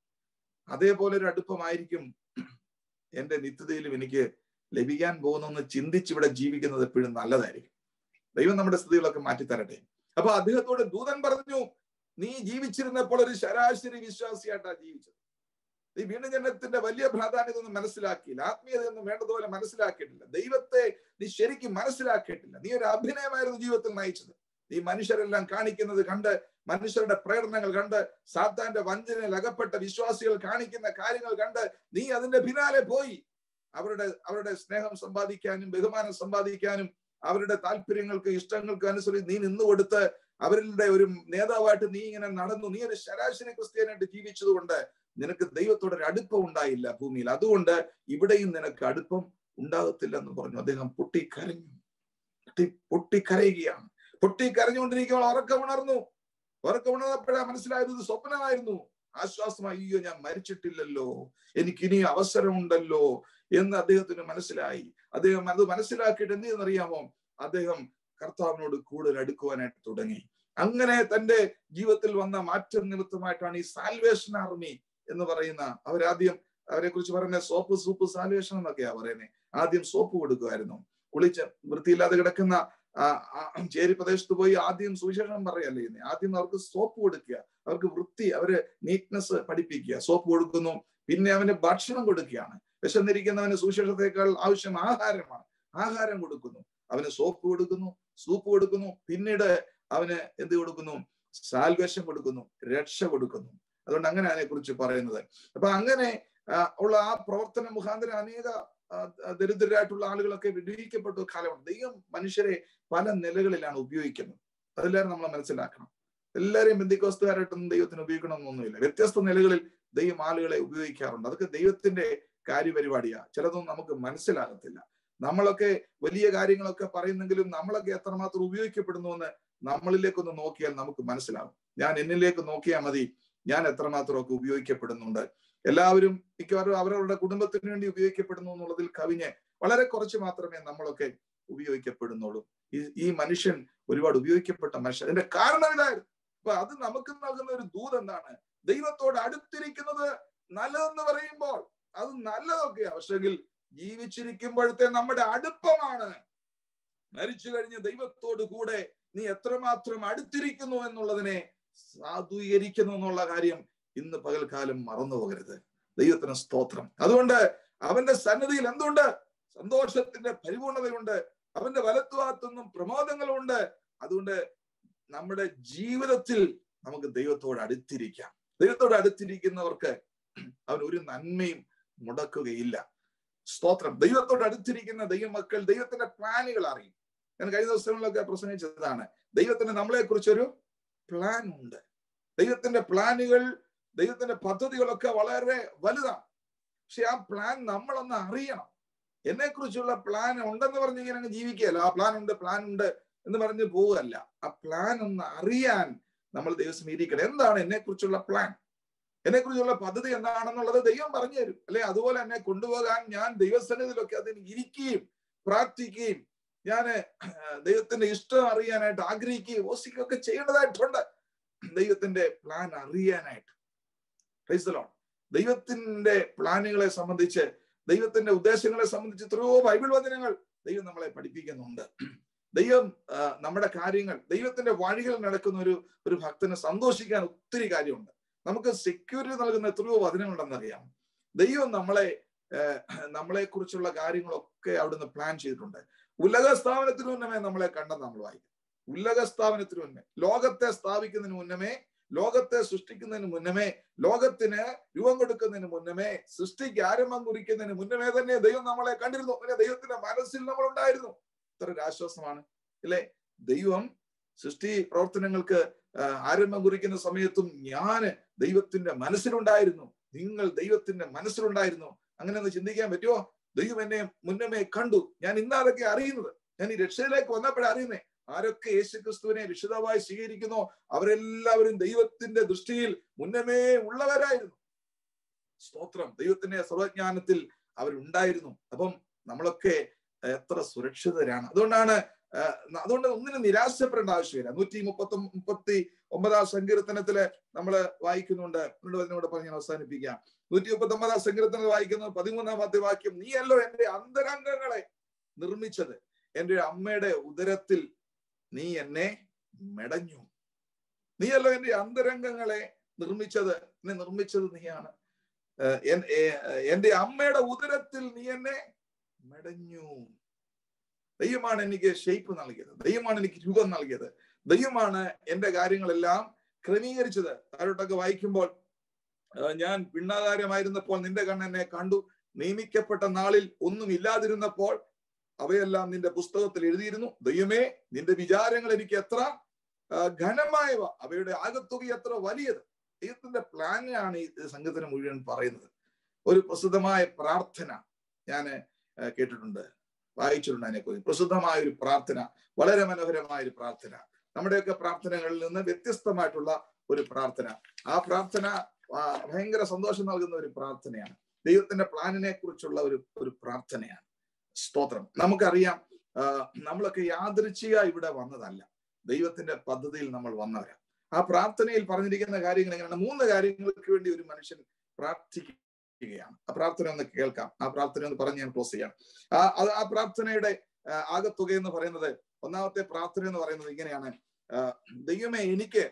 അതേപോലെ ഒരു അടുപ്പമായിരിക്കും എന്റെ നിത്യതയിലും എനിക്ക് ലഭിക്കാൻ പോകുന്നെന്ന് ചിന്തിച്ച് ഇവിടെ ജീവിക്കുന്നത് എപ്പോഴും നല്ലതായിരിക്കും. ദൈവം നമ്മുടെ സ്ഥിതികളൊക്കെ മാറ്റിത്തരട്ടെ. അപ്പൊ അദ്ദേഹത്തോട് ദൂതൻ പറഞ്ഞു, നീ ജീവിച്ചിരുന്നപ്പോൾ ഒരു ശരാശരി വിശ്വാസിയായിട്ടാ ജീവിച്ചത്. നീ വീണ്ടും ജനനത്തിന്റെ വലിയ പ്രാധാന്യതൊന്നും മനസ്സിലാക്കിയില്ല, ആത്മീയതയൊന്നും വേണ്ടതുപോലെ മനസ്സിലാക്കിയിട്ടില്ല, ദൈവത്തെ നീ ശരിക്കും മനസ്സിലാക്കിയിട്ടില്ല. നീ ഒരു അഭിനയമായിരുന്നു ജീവിതത്തിൽ നയിച്ചത്. നീ മനുഷ്യരെല്ലാം കാണിക്കുന്നത് കണ്ട്, മനുഷ്യരുടെ പ്രേരണകൾ കണ്ട്, സാത്താന്റെ വഞ്ചനയിൽ അകപ്പെട്ട വിശ്വാസികൾ കാണിക്കുന്ന കാര്യങ്ങൾ കണ്ട് നീ അതിന്റെ പിന്നാലെ പോയി അവരുടെ അവരുടെ സ്നേഹം സമ്പാദിക്കാനും ബഹുമാനം സമ്പാദിക്കാനും അവരുടെ താല്പര്യങ്ങൾക്ക് ഇഷ്ടങ്ങൾക്ക് അനുസരിച്ച് നീ നിന്നുകൊടുത്ത് അവരുടെ ഒരു നേതാവായിട്ട് നീ ഇങ്ങനെ നടന്നു. നീ ഒരു ശരാശരി ക്രിസ്ത്യാനായിട്ട് ജീവിച്ചതുകൊണ്ട് നിനക്ക് ദൈവത്തോടൊരു അടുപ്പം ഉണ്ടായില്ല ഭൂമിയിൽ, അതുകൊണ്ട് ഇവിടെയും നിനക്ക് അടുപ്പം ഉണ്ടാകത്തില്ല എന്ന് പറഞ്ഞു. അദ്ദേഹം പൊട്ടിക്കരഞ്ഞു. പൊട്ടി പൊട്ടിക്കരയുകയാണ്. പൊട്ടിക്കരഞ്ഞുകൊണ്ടിരിക്കുമ്പോൾ ഉറക്കമുണർന്നു. ഉറക്കമുണർന്നപ്പോഴാ മനസ്സിലായത് ഇത് സ്വപ്നമായിരുന്നു. ആശ്വാസമായി, അയ്യോ ഞാൻ മരിച്ചിട്ടില്ലല്ലോ, എനിക്കിനി അവസരമുണ്ടല്ലോ എന്ന് അദ്ദേഹത്തിന് മനസ്സിലായി. അദ്ദേഹം അത് മനസ്സിലാക്കിയിട്ട് എന്ത് ചെയ്യുന്നറിയാമോ, അദ്ദേഹം കർത്താവിനോട് കൂടുതൽ അടുക്കുവാനായിട്ട് തുടങ്ങി. അങ്ങനെ തന്റെ ജീവിതത്തിൽ വന്ന മാറ്റം നിമിത്തമായിട്ടാണ് ഈ സാൽവേഷൻ ആർമി എന്ന് പറയുന്ന, അവരാദ്യം അവരെ കുറിച്ച് പറയുന്ന സോപ്പ് സൂപ്പ് സാൽവേഷൻ എന്നൊക്കെയാ പറയുന്നത്. ആദ്യം സോപ്പ് കൊടുക്കുമായിരുന്നു. കുളിച്ച് വൃത്തിയില്ലാതെ കിടക്കുന്ന ചേരി പ്രദേശത്ത് പോയി ആദ്യം സുവിശേഷം പറയല്ലേ ചെയ്യുന്നത്. ആദ്യം അവർക്ക് സോപ്പ് കൊടുക്കുക, അവർക്ക് വൃത്തി, അവര് നീറ്റ്നെസ് പഠിപ്പിക്കുക. സോപ്പ് കൊടുക്കുന്നു, പിന്നെ അവന് ഭക്ഷണം കൊടുക്കുകയാണ്. വിശന്നിരിക്കുന്നവന് സുവിശേഷത്തെക്കാൾ ആവശ്യം ആഹാരമാണ്. ആഹാരം കൊടുക്കുന്നു, അവന് സോപ്പ് കൊടുക്കുന്നു, സൂപ്പ് കൊടുക്കുന്നു, പിന്നീട് അവന് എന്ത് കൊടുക്കുന്നു, സാൽവേഷൻ കൊടുക്കുന്നു, രക്ഷ കൊടുക്കുന്നു. അതുകൊണ്ട് അങ്ങനെ അതിനെ കുറിച്ച് പറയുന്നത്. അപ്പൊ അങ്ങനെ ഉള്ള ആ പ്രവർത്തന മുഖാന്തരം അനേക ദരിദ്രരായിട്ടുള്ള ആളുകളൊക്കെ വിടുവിക്കപ്പെട്ട കാലമാണ്. ദൈവം മനുഷ്യരെ പല നിലകളിലാണ് ഉപയോഗിക്കുന്നത്. അതെല്ലാവരും നമ്മൾ മനസ്സിലാക്കണം. എല്ലാവരെയും ബന്ധുക്കോസ്തുകാരായിട്ടൊന്നും ദൈവത്തിന് ഉപയോഗിക്കണമെന്നൊന്നുമില്ല. വ്യത്യസ്ത നിലകളിൽ ദൈവം ആളുകളെ ഉപയോഗിക്കാറുണ്ട്. അതൊക്കെ ദൈവത്തിന്റെ കാര്യപരിപാടിയാ. ചിലതൊന്നും നമുക്ക് മനസ്സിലാകത്തില്ല. നമ്മളൊക്കെ വലിയ കാര്യങ്ങളൊക്കെ പറയുന്നെങ്കിലും നമ്മളൊക്കെ എത്രമാത്രം ഉപയോഗിക്കപ്പെടുന്നു എന്ന് നമ്മളിലേക്കൊന്ന് നോക്കിയാൽ നമുക്ക് മനസ്സിലാവും. ഞാൻ എന്നിലേക്ക് നോക്കിയാൽ മതി, ഞാൻ എത്രമാത്രമൊക്കെ ഉപയോഗിക്കപ്പെടുന്നുണ്ട്. എല്ലാവരും മിക്കവാറും അവരവരുടെ കുടുംബത്തിന് വേണ്ടി ഉപയോഗിക്കപ്പെടുന്നു എന്നുള്ളതിൽ കവിഞ്ഞ് വളരെ കുറച്ച് മാത്രമേ നമ്മളൊക്കെ ഉപയോഗിക്കപ്പെടുന്നുള്ളൂ. ഈ ഈ മനുഷ്യൻ ഒരുപാട് ഉപയോഗിക്കപ്പെട്ട മനുഷ്യൻ. അതിന്റെ കാരണം ഇതായിരുന്നു. അപ്പൊ അത് നമുക്ക് നൽകുന്ന ഒരു ദൂത് എന്താണ്? ദൈവത്തോട് അടുത്തിരിക്കുന്നത് നല്ലതെന്ന് പറയുമ്പോൾ അത് നല്ലതൊക്കെയാ. പക്ഷെങ്കിൽ ജീവിച്ചിരിക്കുമ്പോഴത്തെ നമ്മുടെ അടുപ്പമാണ്. മരിച്ചു കഴിഞ്ഞ് ദൈവത്തോട് കൂടെ നീ എത്രമാത്രം അടുത്തിരിക്കുന്നു എന്നുള്ളതിനെ സാധൂകരിക്കുന്നു എന്നുള്ള കാര്യം ഇന്ന് പകൽക്കാലം മറന്നു പോകരുത്. ദൈവത്തിന് സ്തോത്രം. അതുകൊണ്ട് അവന്റെ സന്നിധിയിൽ എന്തുണ്ട്? സന്തോഷത്തിന്റെ പരിപൂർണതയുണ്ട്. അവന്റെ വലത്തുഭാഗത്തുനിന്നും പ്രമോദങ്ങളുണ്ട്. അതുകൊണ്ട് നമ്മുടെ ജീവിതത്തിൽ നമുക്ക് ദൈവത്തോട് അടുത്തിരിക്കാം. ദൈവത്തോട് അടുത്തിരിക്കുന്നവർക്ക് അവൻ ഒരു നന്മയും മുടക്കുകയില്ല. സ്തോത്രം. ദൈവത്തോട് അടുത്തിരിക്കുന്ന ദൈവമക്കൾ ദൈവത്തിന്റെ പ്ലാനുകൾ അറിയും. ഞാൻ കഴിഞ്ഞ ദിവസങ്ങളിലൊക്കെ പ്രസംഗിച്ചതാണ്. ദൈവത്തിന് നമ്മളെ കുറിച്ചൊരു പ്ലാൻ ഉണ്ട്. ദൈവത്തിന്റെ പ്ലാനുകൾ, ദൈവത്തിന്റെ പദ്ധതികളൊക്കെ വളരെ വലുതാണ്. പക്ഷെ ആ പ്ലാൻ നമ്മളൊന്ന് അറിയണം. എന്നെ കുറിച്ചുള്ള പ്ലാൻ ഉണ്ടെന്ന് പറഞ്ഞ് ഇങ്ങനെ അങ്ങ് ജീവിക്കുകയല്ല. ആ പ്ലാൻ ഉണ്ട് പ്ലാൻ ഉണ്ട് എന്ന് പറഞ്ഞ് പോവുകയല്ല. ആ പ്ലാൻ ഒന്ന് അറിയാൻ നമ്മൾ ദൈവം ഇരിക്കണം. എന്താണ് എന്നെ കുറിച്ചുള്ള പ്ലാൻ, എന്നെ കുറിച്ചുള്ള പദ്ധതി എന്താണെന്നുള്ളത് ദൈവം പറഞ്ഞു തരും. അല്ലെ അതുപോലെ എന്നെ കൊണ്ടുപോകാൻ ഞാൻ ദൈവസന്നിധിയിലൊക്കെ അതിന് ഇരിക്കുകയും പ്രാർത്ഥിക്കുകയും ഞാൻ ദൈവത്തിന്റെ ഇഷ്ടം അറിയാനായിട്ട് ആഗ്രഹിക്കുകയും ഓസിക്കുകയൊക്കെ ചെയ്യേണ്ടതായിട്ടുണ്ട്. ദൈവത്തിന്റെ പ്ലാൻ അറിയാനായിട്ട്. Praise the lord. ദൈവത്തിന്റെ പ്ലാനുകളെ സംബന്ധിച്ച്, ദൈവത്തിന്റെ ഉദ്ദേശങ്ങളെ സംബന്ധിച്ച് എത്രയോ ബൈബിൾ വചനങ്ങൾ ദൈവം നമ്മളെ പഠിപ്പിക്കുന്നുണ്ട്. ദൈവം നമ്മുടെ കാര്യങ്ങൾ, ദൈവത്തിന്റെ വഴികൾ നടക്കുന്ന ഒരു ഒരു ഭക്തന് സന്തോഷിക്കാൻ ഒത്തിരി കാര്യമുണ്ട്. നമുക്ക് സെക്യൂരിറ്റി നൽകുന്ന എത്രയോ വചനങ്ങളുണ്ടെന്നറിയാം. ദൈവം നമ്മളെ നമ്മളെ കുറിച്ചുള്ള കാര്യങ്ങളൊക്കെ അവിടുന്ന് പ്ലാൻ ചെയ്തിട്ടുണ്ട്. ഉലക സ്ഥാപനത്തിന് മുന്നമേ നമ്മളെ കണ്ടെന്ന് നമ്മൾ വായിക്കും. ഉലക സ്ഥാപനത്തിന് മുന്നമേ, ലോകത്തെ സ്ഥാപിക്കുന്നതിന് മുന്നമേ, ലോകത്തെ സൃഷ്ടിക്കുന്നതിന് മുന്നമേ, ലോകത്തിന് രൂപം കൊടുക്കുന്നതിന് മുന്നമേ, സൃഷ്ടിക്ക് ആരംഭം കുറിക്കുന്നതിന് മുന്നമേ തന്നെ ദൈവം നമ്മളെ കണ്ടിരുന്നു. പിന്നെ ദൈവത്തിന്റെ മനസ്സിൽ നമ്മൾ ഉണ്ടായിരുന്നു. ഇത്ര ഒരു ആശ്വാസമാണ് അല്ലെ? ദൈവം സൃഷ്ടി പ്രവർത്തനങ്ങൾക്ക് ആരംഭം കുറിക്കുന്ന സമയത്തും ഞാൻ ദൈവത്തിന്റെ മനസ്സിലുണ്ടായിരുന്നു, നിങ്ങൾ ദൈവത്തിന്റെ മനസ്സിലുണ്ടായിരുന്നു. അങ്ങനെ ഒന്ന് ചിന്തിക്കാൻ പറ്റുമോ? ദൈവം എന്നെ മുന്നമേ കണ്ടു. ഞാൻ ഇന്നാതൊക്കെ അറിയുന്നത്, ഞാൻ ഈ രക്ഷയിലേക്ക് വന്നപ്പോഴേ അറിയുന്നേ. ആരൊക്കെ യേശു ക്രിസ്തുവിനെ രക്ഷിതാവായി സ്വീകരിക്കുന്നോ അവരെല്ലാവരും ദൈവത്തിന്റെ ദൃഷ്ടിയിൽ മുന്നമേ ഉള്ളവരായിരുന്നു. സ്തോത്രം. ദൈവത്തിന്റെ സർവജ്ഞാനത്തിൽ അവരുണ്ടായിരുന്നു. അപ്പം നമ്മളൊക്കെ എത്ര സുരക്ഷിതരാണ്. അതുകൊണ്ടാണ് അതുകൊണ്ട് ഒന്നിനും നിരാശപ്പെടേണ്ട ആവശ്യമില്ല. നൂറ്റി മുപ്പത്തി മുപ്പത്തി ഒമ്പതാം സങ്കീർത്തനത്തില് നമ്മള് വായിക്കുന്നുണ്ട്. എന്നോട് പറഞ്ഞ് ഞാൻ അവസാനിപ്പിക്കാം. നൂറ്റി മുപ്പത്തി ഒമ്പതാം സങ്കീർത്തനത്തിൽ വായിക്കുന്നത് പതിമൂന്നാമത്തെ വാക്യം, നീയല്ലോ എന്റെ അന്തരംഗങ്ങളെ നിർമ്മിച്ചത്, എന്റെ അമ്മയുടെ ഉദരത്തിൽ നീ എന്നെ മെടഞ്ഞു. നീയല്ലോ എന്റെ അന്തരംഗങ്ങളെ നിർമ്മിച്ചത്, എന്നെ നിർമ്മിച്ചത് നീയാണ്. എന്റെ അമ്മയുടെ ഉദരത്തിൽ നീ എന്നെ മെടഞ്ഞു. ദൈവമാണ് എനിക്ക് ഷേപ്പ് നൽകിയത്, ദൈവമാണ് എനിക്ക് രൂപം നൽകിയത്, ദൈവമാണ് എന്റെ കാര്യങ്ങളെല്ലാം ക്രമീകരിച്ചത്. താഴോട്ടൊക്കെ വായിക്കുമ്പോൾ, ഞാൻ പിണ്ണാകാരമായിരുന്നപ്പോൾ നിന്റെ കണ്ണെന്നെ കണ്ടു, നിയമിക്കപ്പെട്ട നാളിൽ ഒന്നും ഇല്ലാതിരുന്നപ്പോൾ അവയെല്ലാം നിന്റെ പുസ്തകത്തിൽ എഴുതിയിരുന്നു. ദൈവമേ, നിന്റെ വിചാരങ്ങൾ എനിക്ക് എത്ര ഘനമായവ, അവയുടെ ആകത്തുക എത്ര വലിയത്. ദൈവത്തിന്റെ പ്ലാനാണ് ഈ സംഘത്തിന് മുഴുവൻ പറയുന്നത്. ഒരു പ്രസിദ്ധമായ പ്രാർത്ഥന ഞാൻ കേട്ടിട്ടുണ്ട്, വായിച്ചിട്ടുണ്ട്. അതിനെക്കുറിച്ച് പ്രസിദ്ധമായ ഒരു പ്രാർത്ഥന, വളരെ മനോഹരമായ ഒരു പ്രാർത്ഥന, നമ്മുടെയൊക്കെ പ്രാർത്ഥനകളിൽ നിന്ന് വ്യത്യസ്തമായിട്ടുള്ള ഒരു പ്രാർത്ഥന. ആ പ്രാർത്ഥന ഭയങ്കര സന്തോഷം നൽകുന്ന ഒരു പ്രാർത്ഥനയാണ്. ദൈവത്തിന്റെ പ്ലാനിനെ കുറിച്ചുള്ള ഒരു ഒരു പ്രാർത്ഥനയാണ്. സ്തോത്രം. നമുക്കറിയാം, നമ്മളൊക്കെ യാദൃച്ഛിക ഇവിടെ വന്നതല്ല, ദൈവത്തിന്റെ പദ്ധതിയിൽ നമ്മൾ വന്നവരാ. ആ പ്രാർത്ഥനയിൽ പറഞ്ഞിരിക്കുന്ന കാര്യങ്ങൾ എങ്ങനെയാണ്? മൂന്ന് കാര്യങ്ങൾക്ക് വേണ്ടി ഒരു മനുഷ്യൻ പ്രാർത്ഥിക്കുകയാണ്. ആ പ്രാർത്ഥന ഒന്ന് കേൾക്കാം. ആ പ്രാർത്ഥന ഒന്ന് പറഞ്ഞ് ഞാൻ ക്ലോസ് ചെയ്യാം. ആ ആ പ്രാർത്ഥനയുടെ ആകത്തുക എന്ന് പറയുന്നത്, ഒന്നാമത്തെ പ്രാർത്ഥന എന്ന് പറയുന്നത് ഇങ്ങനെയാണ്: ദൈവമേ, എനിക്ക്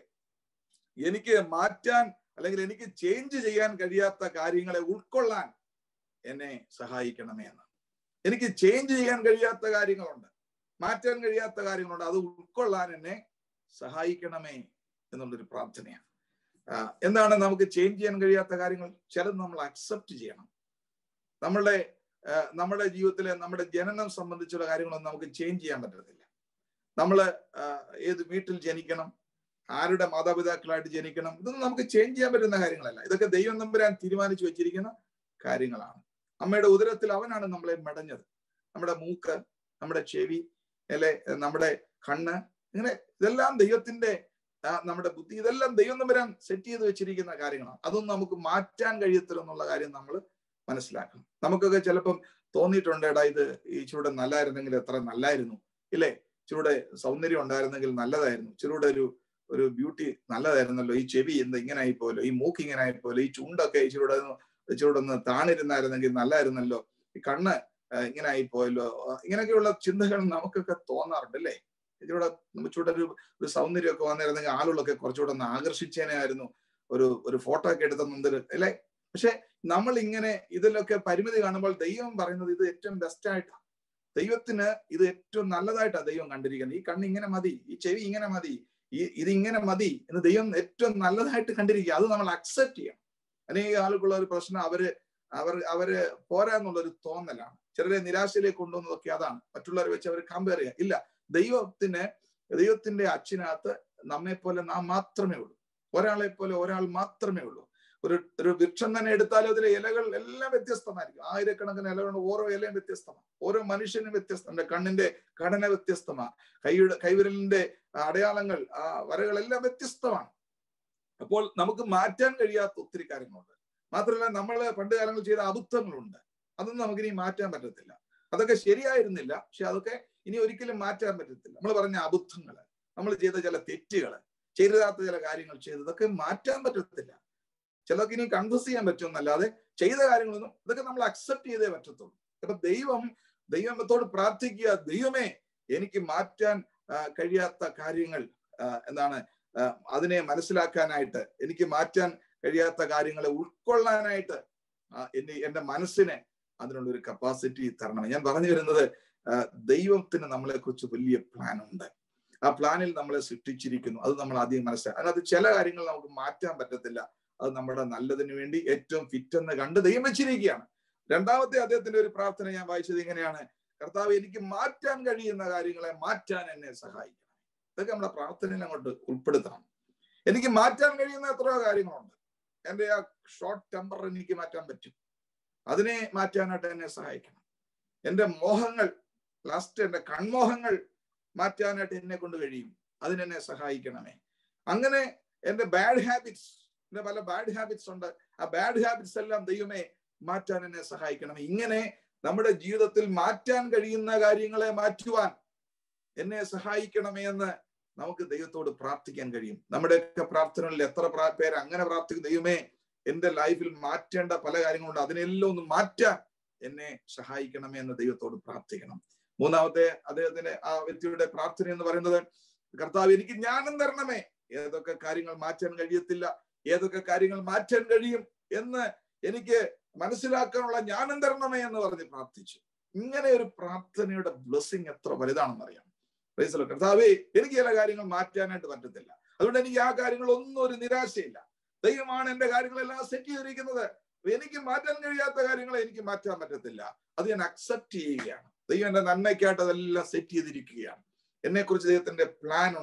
എനിക്ക് മാറ്റാൻ അല്ലെങ്കിൽ എനിക്ക് ചേഞ്ച് ചെയ്യാൻ കഴിയാത്ത കാര്യങ്ങളെ ഉൾക്കൊള്ളാൻ എന്നെ സഹായിക്കണമേ എന്ന്. എനിക്ക് ചേഞ്ച് ചെയ്യാൻ കഴിയാത്ത കാര്യങ്ങളുണ്ട്, മാറ്റാൻ കഴിയാത്ത കാര്യങ്ങളുണ്ട്, അത് ഉൾക്കൊള്ളാൻ എന്നെ സഹായിക്കണമേ എന്നുള്ളൊരു പ്രാർത്ഥനയാണ്. എന്താണ് നമുക്ക് ചേഞ്ച് ചെയ്യാൻ കഴിയാത്ത കാര്യങ്ങൾ? ചിലത് നമ്മൾ അക്സെപ്റ്റ് ചെയ്യണം. നമ്മളുടെ നമ്മുടെ ജീവിതത്തിലെ നമ്മുടെ ജനനം സംബന്ധിച്ചുള്ള കാര്യങ്ങളൊന്നും നമുക്ക് ചേഞ്ച് ചെയ്യാൻ പറ്റത്തില്ല. നമ്മള് ഏത് വീട്ടിൽ ജനിക്കണം, ആരുടെ മാതാപിതാക്കളായിട്ട് ജനിക്കണം, ഇതൊന്നും നമുക്ക് ചേഞ്ച് ചെയ്യാൻ പറ്റുന്ന കാര്യങ്ങളല്ല. ഇതൊക്കെ ദൈവം തമ്പുരാൻ തീരുമാനിച്ചു വെച്ചിരിക്കുന്ന കാര്യങ്ങളാണ്. അമ്മയുടെ ഉദരത്തിൽ അവനാണ് നമ്മളെ മെടഞ്ഞത്. നമ്മുടെ മൂക്ക്, നമ്മുടെ ചെവി, അല്ലെ, നമ്മുടെ കണ്ണ്, ഇങ്ങനെ ഇതെല്ലാം ദൈവത്തിന്റെ, നമ്മുടെ ബുദ്ധി, ഇതെല്ലാം ദൈവം തമ്പുരാൻ സെറ്റ് ചെയ്ത് വെച്ചിരിക്കുന്ന കാര്യങ്ങളാണ്. അതൊന്നും നമുക്ക് മാറ്റാൻ കഴിയത്തില്ല എന്നുള്ള കാര്യം നമ്മൾ മനസ്സിലാക്കണം. നമുക്കൊക്കെ ചിലപ്പം തോന്നിയിട്ടുണ്ട്, എടാ ഇത് ഇച്ചിരൂടെ നല്ലായിരുന്നെങ്കിൽ എത്ര നല്ലായിരുന്നു, ഇല്ലേ, ഇച്ചിരൂടെ സൗന്ദര്യം ഉണ്ടായിരുന്നെങ്കിൽ നല്ലതായിരുന്നു, ഇച്ചിരൂടെ ഒരു ഒരു ബ്യൂട്ടി നല്ലതായിരുന്നല്ലോ, ഈ ചെവി എന്താ ഇങ്ങനെ ആയിപ്പോലോ, ഈ മൂക്ക് ഇങ്ങനെ ആയിപ്പോലോ, ഈ ചുണ്ടൊക്കെ ഇച്ചിരൂടെ ഇച്ചിരൂടെ ഒന്ന് താണിരുന്നായിരുന്നെങ്കിൽ നല്ലായിരുന്നല്ലോ, ഈ കണ്ണ് ഇങ്ങനെ ആയിപ്പോയല്ലോ, ഇങ്ങനെയൊക്കെയുള്ള ചിന്തകൾ നമുക്കൊക്കെ തോന്നാറുണ്ട്, അല്ലേ? ഇതിലൂടെ നമുക്കിവിടെ ഒരു ഒരു സൗന്ദര്യമൊക്കെ വന്നിരുന്നെങ്കിൽ ആളുകളൊക്കെ കുറച്ചുകൂടെ ഒന്ന് ആകർഷിച്ചേനായിരുന്നു, ഒരു ഒരു ഫോട്ടോ ഒക്കെ എടുത്ത മുന്തിൽ, അല്ലേ? പക്ഷെ നമ്മൾ ഇങ്ങനെ ഇതിലൊക്കെ പരിമിതി കാണുമ്പോൾ ദൈവം പറയുന്നത് ഇത് ഏറ്റവും ബെസ്റ്റ് ആയിട്ടാണ്. ദൈവത്തിന് ഇത് ഏറ്റവും നല്ലതായിട്ടാണ് ദൈവം കണ്ടിരിക്കുന്നത്. ഈ കണ്ണ് ഇങ്ങനെ മതി, ഈ ചെവി ഇങ്ങനെ മതി, ഈ ഇത് ഇങ്ങനെ മതി എന്ന് ദൈവം ഏറ്റവും നല്ലതായിട്ട് കണ്ടിരിക്കുക. അത് നമ്മൾ അക്സെപ്റ്റ് ചെയ്യണം. അനേക ആളുകളുള്ള ഒരു പ്രശ്നം, അവര് അവർ അവര് പോരാന്നുള്ളൊരു തോന്നലാണ്. ചിലരെ നിരാശയിലേക്ക് കൊണ്ടുവന്നതൊക്കെ അതാണ്. മറ്റുള്ളവരെ വെച്ച് അവർ കമ്പയർ ചെയ്യുക. ഇല്ല, ദൈവത്തിന് ദൈവത്തിന്റെ അച്ഛനകത്ത് നമ്മെ പോലെ നാം മാത്രമേ ഉള്ളൂ. ഒരാളെ പോലെ ഒരാൾ മാത്രമേ ഉള്ളൂ. ഒരു ഒരു വൃക്ഷം തന്നെ എടുത്താലും അതിലെ ഇലകൾ എല്ലാം വ്യത്യസ്തമായിരിക്കും. ആയിരക്കണക്കിന് ഇലകളുണ്ട്, ഓരോ ഇലയും വ്യത്യസ്തമാണ്, ഓരോ മനുഷ്യനും വ്യത്യസ്തമാണ്. കണ്ണിന്റെ ഘടന വ്യത്യസ്തമാണ്, കൈയുടെ കൈവിരലിന്റെ അടയാളങ്ങൾ, ആ വരകളെല്ലാം വ്യത്യസ്തമാണ്. അപ്പോൾ നമുക്ക് മാറ്റാൻ കഴിയാത്ത ഒത്തിരി കാര്യങ്ങളുണ്ട്. മാത്രമല്ല, നമ്മൾ പണ്ട് കാലങ്ങളിൽ ചെയ്ത അബദ്ധങ്ങളുണ്ട്, അതൊന്നും നമുക്കിനി മാറ്റാൻ പറ്റത്തില്ല. അതൊക്കെ ശരിയായിരുന്നില്ല, പക്ഷെ അതൊക്കെ ഇനി ഒരിക്കലും മാറ്റാൻ പറ്റത്തില്ല. നമ്മൾ പറഞ്ഞ അബദ്ധങ്ങൾ, നമ്മൾ ചെയ്ത ചില തെറ്റുകൾ, ചെയ്താത്ത ചില കാര്യങ്ങൾ ചെയ്തതൊക്കെ മാറ്റാൻ പറ്റത്തില്ല. ചിലർക്ക് ഇനി കൺഫ്യൂസ് ചെയ്യാൻ പറ്റുമെന്നല്ലാതെ ചെയ്ത കാര്യങ്ങളൊന്നും, ഇതൊക്കെ നമ്മൾ അക്സെപ്റ്റ് ചെയ്തേ പറ്റത്തുള്ളൂ. അപ്പൊ ദൈവം ദൈവത്തോട് പ്രാർത്ഥിക്കുക, ദൈവമേ എനിക്ക് മാറ്റാൻ കഴിയാത്ത കാര്യങ്ങൾ എന്താണ്, അതിനെ മനസ്സിലാക്കാനായിട്ട്, എനിക്ക് മാറ്റാൻ കഴിയാത്ത കാര്യങ്ങളെ ഉൾക്കൊള്ളാനായിട്ട് എന്നെ എന്റെ മനസ്സിനെ അതിനുള്ള ഒരു കപ്പാസിറ്റി തരണം. ഞാൻ പറഞ്ഞു വരുന്നത്, ദൈവത്തിന് നമ്മളെ കുറിച്ച് വലിയ പ്ലാൻ ഉണ്ട്. ആ പ്ലാനിൽ നമ്മളെ സൃഷ്ടിച്ചിരിക്കുന്നു. അത് നമ്മൾ ആദ്യം മനസ്സിലാക്കുക. അതിനകത്ത് ചില കാര്യങ്ങൾ നമുക്ക് മാറ്റാൻ പറ്റത്തില്ല. അത് നമ്മുടെ നല്ലതിന് വേണ്ടി ഏറ്റവും ഫിറ്റ് എന്ന് കണ്ട് ദൈവം വെച്ചിരിക്കുകയാണ്. രണ്ടാമത്തെ അദ്ദേഹത്തിന്റെ ഒരു പ്രാർത്ഥന ഞാൻ വായിച്ചത് ഇങ്ങനെയാണ്: കർത്താവ്, എനിക്ക് മാറ്റാൻ കഴിയുന്ന കാര്യങ്ങളെ മാറ്റാൻ എന്നെ സഹായിക്കണം. ഇതൊക്കെ നമ്മുടെ പ്രാർത്ഥനയിൽ അങ്ങോട്ട് ഉൾപ്പെടുത്തണം. എനിക്ക് മാറ്റാൻ കഴിയുന്ന എത്രയോ കാര്യങ്ങളുണ്ട്. എൻ്റെ ആ ഷോർട്ട് ടെമ്പർ എനിക്ക് മാറ്റാൻ പറ്റും, അതിനെ മാറ്റാനായിട്ട് എന്നെ സഹായിക്കണം. എൻ്റെ മോഹങ്ങൾ, ലാസ്റ്റ് എൻ്റെ കൺമോഹങ്ങൾ മാറ്റാനായിട്ട് എന്നെ കൊണ്ട് കഴിയും, അതിനെന്നെ സഹായിക്കണമേ. അങ്ങനെ എൻ്റെ ബാഡ് ഹാബിറ്റ്സ്, എൻ്റെ പല ബാഡ് ഹാബിറ്റ്സ് ഉണ്ട്, ആ ബാഡ് ഹാബിറ്റ്സ് എല്ലാം ദൈവമേ മാറ്റാൻ എന്നെ സഹായിക്കണമേ. ഇങ്ങനെ നമ്മുടെ ജീവിതത്തിൽ മാറ്റാൻ കഴിയുന്ന കാര്യങ്ങളെ മാറ്റുവാൻ എന്നെ സഹായിക്കണമേ എന്ന് നമുക്ക് ദൈവത്തോട് പ്രാർത്ഥിക്കാൻ കഴിയും. നമ്മുടെയൊക്കെ പ്രാർത്ഥനകളിൽ എത്ര പേര് അങ്ങനെ പ്രാർത്ഥിക്കും: ദൈവമേ, എന്റെ ലൈഫിൽ മാറ്റേണ്ട പല കാര്യങ്ങളുണ്ട്, അതിനെല്ലാം ഒന്ന് മാറ്റാൻ എന്നെ സഹായിക്കണമേ എന്ന് ദൈവത്തോട് പ്രാർത്ഥിക്കണം. മൂന്നാമത്തെ അദ്ദേഹത്തിന്റെ ആ വ്യക്തിയുടെ പ്രാർത്ഥന എന്ന് പറയുന്നത്: കർത്താവ്, എനിക്ക് ജ്ഞാനം തരണമേ. ഏതൊക്കെ കാര്യങ്ങൾ മാറ്റാൻ കഴിയത്തില്ല, ഏതൊക്കെ കാര്യങ്ങൾ മാറ്റാൻ കഴിയും എന്ന് എനിക്ക് മനസ്സിലാക്കാനുള്ള ജ്ഞാനം തരണമേ എന്ന് പറഞ്ഞ് പ്രാർത്ഥിച്ചു. ഇങ്ങനെ ഒരു പ്രാർത്ഥനയുടെ ബ്ലെസ്സിങ് എത്ര വലുതാണെന്ന് അറിയാം. കർത്താവേ, എനിക്ക് ചില കാര്യങ്ങൾ മാറ്റാനായിട്ട് പറ്റത്തില്ല, അതുകൊണ്ട് എനിക്ക് ആ കാര്യങ്ങളൊന്നും ഒരു നിരാശയില്ല. ദൈവമാണ് എന്റെ കാര്യങ്ങളെല്ലാം സെറ്റ് ചെയ്തിരിക്കുന്നത്. എനിക്ക് മാറ്റാൻ കഴിയാത്ത കാര്യങ്ങളെ എനിക്ക് മാറ്റാൻ പറ്റത്തില്ല, അത് ഞാൻ അക്സെപ്റ്റ് ചെയ്യുകയാണ്. ദൈവം എന്റെ നന്മയ്ക്കായിട്ട് അതെല്ലാം സെറ്റ് ചെയ്തിരിക്കുകയാണ്. എന്നെ കുറിച്ച് ദൈവത്തിന്റെ പ്ലാൻ ഉണ്ട്.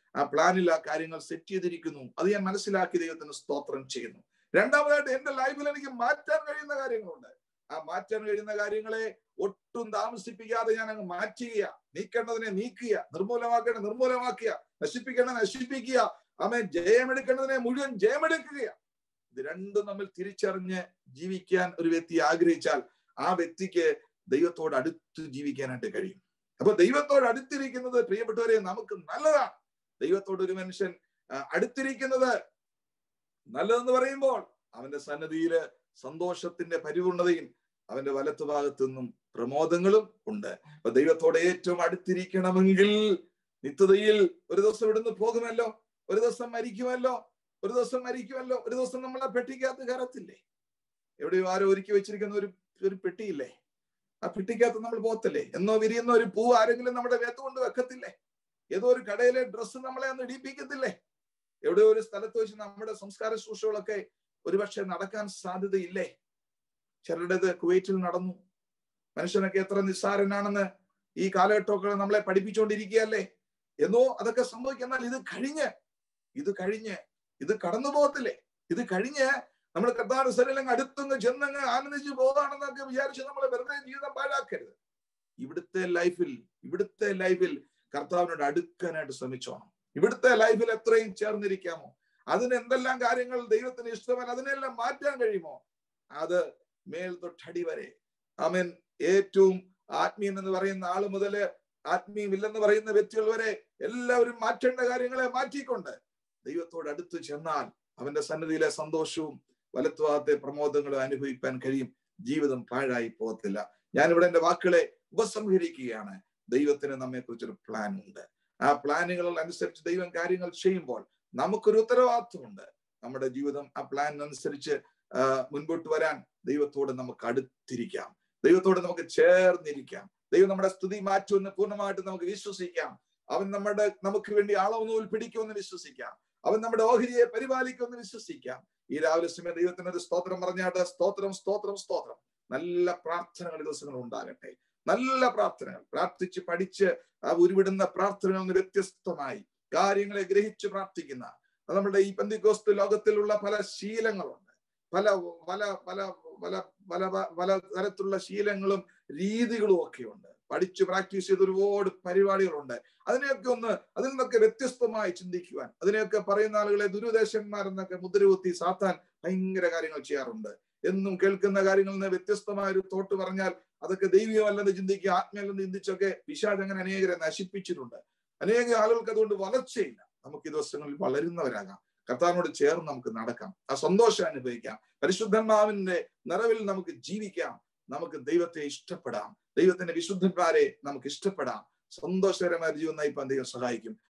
ആ പ്ലാനിൽ ആ കാര്യങ്ങൾ സെറ്റ് ചെയ്തിരിക്കുന്നു. അത് ഞാൻ മനസ്സിലാക്കി ദൈവത്തിന് സ്തോത്രം ചെയ്യുന്നു. രണ്ടാമതായിട്ട് എന്റെ ലൈഫിൽ എനിക്ക് മാറ്റാൻ കഴിയുന്ന കാര്യങ്ങളുണ്ട്. ആ മാറ്റാൻ കഴിയുന്ന കാര്യങ്ങളെ ഒട്ടും താമസിപ്പിക്കാതെ ഞാൻ അങ്ങ് മാറ്റുക, നീക്കേണ്ടതിനെ നീക്കുക, നിർമൂലമാക്കേണ്ട നിർമൂലമാക്കുക, നശിപ്പിക്കേണ്ടത് നശിപ്പിക്കുക, ആമേൻ, ജയമെടുക്കേണ്ടതിനെ മുഴുവൻ ജയമെടുക്കുക. ഇത് രണ്ടും നമ്മൾ തിരിച്ചറിഞ്ഞ് ജീവിക്കാൻ ഒരു വ്യക്തി ആഗ്രഹിച്ചാൽ ആ വ്യക്തിക്ക് ദൈവത്തോട് അടുത്ത് ജീവിക്കാനായിട്ട് കഴിയും. അപ്പൊ ദൈവത്തോട് അടുത്തിരിക്കുന്നത് പ്രിയപ്പെട്ടവരെ നമുക്ക് നല്ലതാണ്. ദൈവത്തോട് ഒരു മനുഷ്യൻ അടുത്തിരിക്കുന്നത് നല്ലതെന്ന് പറയുമ്പോൾ അവന്റെ സന്നിധിയില് സന്തോഷത്തിന്റെ പരിപൂർണതയും അവന്റെ വലത്തു ഭാഗത്തു നിന്നും പ്രമോദങ്ങളും ഉണ്ട്. അപ്പൊ ദൈവത്തോട് ഏറ്റവും അടുത്തിരിക്കണമെങ്കിൽ നിത്യതയിൽ ഒരു ദിവസം ഇവിടുന്ന് പോകുമല്ലോ, ഒരു ദിവസം മരിക്കുമല്ലോ, ഒരു ദിവസം മരിക്കുമല്ലോ, ഒരു ദിവസം നമ്മളെ പെട്ടിക്കകത്ത് കയറത്തില്ലേ? എവിടെയോ ആരോ ഒരുക്കി വെച്ചിരിക്കുന്ന ഒരു ഒരു പെട്ടിയില്ലേ? ആ പെട്ടിക്കകത്ത് നമ്മൾ പോകത്തില്ലേ? എന്നോ വിരിയുന്ന ഒരു പൂ ആരെങ്കിലും നമ്മുടെ വേത്ത് കൊണ്ട് വെക്കത്തില്ലേ? ഏതോ ഒരു കടയിലെ ഡ്രസ്സ് നമ്മളെ ഒന്ന് ഇടിപ്പിക്കത്തില്ലേ? എവിടെയോ ഒരു സ്ഥലത്ത് വെച്ച് നമ്മുടെ സംസ്കാര ശുശ്രൂഷകളൊക്കെ ഒരുപക്ഷെ നടക്കാൻ സാധ്യതയില്ലേ? ചിലരുടേത് കുവൈറ്റിൽ നടന്നു. മനുഷ്യനൊക്കെ എത്ര നിസ്സാരനാണെന്ന് ഈ കാലഘട്ടമൊക്കെ നമ്മളെ പഠിപ്പിച്ചുകൊണ്ടിരിക്കുകയല്ലേ? എന്നോ അതൊക്കെ സംഭവിക്കും. എന്നാൽ ഇത് കഴിഞ്ഞ് ഇത് കഴിഞ്ഞ് ഇത് കടന്നു പോകത്തില്ലേ? ഇത് കഴിഞ്ഞ് നമ്മൾ കർത്താവിന്റെ സന്നിധിയിൽ അടുത്തുനിന്ന് ചെന്നങ്ങ് ആനന്ദിച്ച് പോകാണെന്നൊക്കെ വിചാരിച്ച് നമ്മളെ വെറുതെ ജീവിതം പാഴാക്കരുത്. ഇവിടുത്തെ ലൈഫിൽ ഇവിടുത്തെ ലൈഫിൽ കർത്താവിനോട് അടുക്കാനായിട്ട് ശ്രമിച്ചോണം. ഇവിടുത്തെ ലൈഫിൽ എത്രയും ചേർന്നിരിക്കാമോ, അതിന് എന്തെല്ലാം കാര്യങ്ങൾ ദൈവത്തിന് ഇഷ്ടമല്ല അതിനെല്ലാം മാറ്റാൻ കഴിയുമോ, അത് മേൽ തൊട്ടടി വരെ, ആമേൻ, ഏറ്റവും ആത്മീയം എന്ന് പറയുന്ന ആള് മുതല് ആത്മീയമില്ലെന്ന് പറയുന്ന വ്യക്തികൾ വരെ എല്ലാവരും മാറ്റേണ്ട കാര്യങ്ങളെ മാറ്റിക്കൊണ്ട് ദൈവത്തോട് അടുത്ത് ചെന്നാൽ അവന്റെ സന്നിധിയിലെ സന്തോഷവും വലത്തുഭാഗത്തെ പ്രമോദങ്ങളും അനുഭവിക്കാൻ കഴിയും. ജീവിതം പാഴായി പോകത്തില്ല. ഞാനിവിടെ എന്റെ വാക്കുകളെ ഉപസംഹരിക്കുകയാണ്. ദൈവത്തിന് നമ്മെ കുറിച്ചൊരു പ്ലാൻ ഉണ്ട്. ആ പ്ലാനുകൾ അനുസരിച്ച് ദൈവം കാര്യങ്ങൾ ചെയ്യുമ്പോൾ നമുക്കൊരു ഉത്തരവാദിത്വമുണ്ട്. നമ്മുടെ ജീവിതം ആ പ്ലാനിനനുസരിച്ച് മുൻപോട്ട് വരാൻ ദൈവത്തോട് നമുക്ക് അടുത്തിരിക്കാം, ദൈവത്തോട് നമുക്ക് ചേർന്നിരിക്കാം. ദൈവം നമ്മുടെ സ്തുതി മാറ്റുമെന്ന് പൂർണ്ണമായിട്ട് നമുക്ക് വിശ്വസിക്കാം. അവൻ നമ്മുടെ നമുക്ക് വേണ്ടി അളവുനൂൽ പിടിക്കുമെന്ന് വിശ്വസിക്കാം. അവൻ നമ്മുടെ ഓഹരിയെ പരിപാലിക്കുമെന്ന് വിശ്വസിക്കാം. ഈ രാവിലെ സമയം ദൈവത്തിന് ഒരു സ്തോത്രം പറഞ്ഞാട്ട് സ്തോത്രം സ്തോത്രം സ്തോത്രം. നല്ല പ്രാർത്ഥനകൾ ദിവസങ്ങൾ ഉണ്ടാകട്ടെ. നല്ല പ്രാർത്ഥനകൾ പ്രാർത്ഥിച്ച് പഠിച്ച് ആ ഉരുവിടുന്ന പ്രാർത്ഥനകളിൽ നിന്ന് വ്യത്യസ്തമായി കാര്യങ്ങളെ ഗ്രഹിച്ച് പ്രാർത്ഥിക്കുന്ന നമ്മുടെ ഈ പെന്തിക്കോസ്ത് ലോകത്തിലുള്ള പല ശീലങ്ങളുണ്ട്. പല പല പല പല പല പല തരത്തിലുള്ള ശീലങ്ങളും രീതികളും ഒക്കെ ഉണ്ട്. പഠിച്ച് പ്രാക്ടീസ് ചെയ്ത് ഒരുപാട് പരിപാടികളുണ്ട്. അതിനെയൊക്കെ ഒന്ന് അതിൽ നിന്നൊക്കെ വ്യത്യസ്തമായി ചിന്തിക്കുവാൻ, അതിനെയൊക്കെ പറയുന്ന ആളുകളെ ദുരുദ്ദേശന്മാരെന്നൊക്കെ മുദ്രകുത്തി സാത്താൻ ഭയങ്കര കാര്യങ്ങൾ ചെയ്യാറുണ്ട്. എന്നും കേൾക്കുന്ന കാര്യങ്ങളിൽ നിന്ന് വ്യത്യസ്തമായ ഒരു തോട്ട് പറഞ്ഞാൽ അതൊക്കെ ദൈവികമല്ലെന്ന് ചിന്തിക്കുക, ആത്മീയമല്ലെന്ന് ചിന്തിച്ചൊക്കെ പിശാച് അങ്ങനെ അനേകരെ നശിപ്പിച്ചിട്ടുണ്ട്. അനേക ആളുകൾക്ക് അതുകൊണ്ട് വളർച്ചയില്ല. നമുക്ക് ഈ ദിവസങ്ങളിൽ വളരുന്നവരാകാം. കർത്താവിനോട് ചേർന്ന് നമുക്ക് നടക്കാം, ആ സന്തോഷം അനുഭവിക്കാം, പരിശുദ്ധാത്മാവിന്റെ നിറവിൽ നമുക്ക് ജീവിക്കാം. നമുക്ക് ദൈവത്തെ ഇഷ്ടപ്പെടാം, ദൈവത്തിന്റെ വിശുദ്ധന്മാരെ നമുക്ക് ഇഷ്ടപ്പെടാം. സന്തോഷകരമായ ജീവൻ നയിപ്പാൻ ദൈവം സഹായിക്കും.